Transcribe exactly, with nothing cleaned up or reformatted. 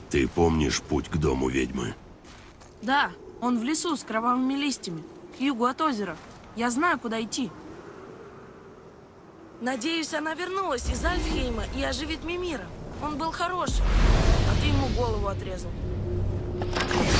Ты помнишь путь к дому ведьмы? Да, он в лесу с кровавыми листьями, к югу от озера. Я знаю, куда идти. Надеюсь, она вернулась из Альфхейма и оживит Мимира. Он был хороший, а ты ему голову отрезал.